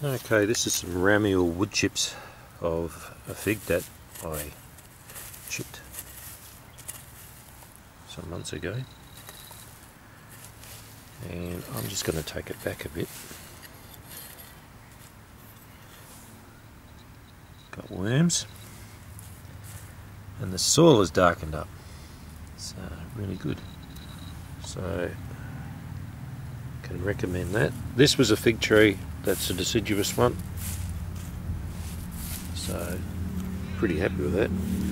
Okay, this is some Ramial wood chips of a fig that I chipped some months ago, and I'm just going to take it back a bit. Got worms, and the soil is darkened up. It's really good, so can recommend that. This was a fig tree that's a deciduous one, so pretty happy with that.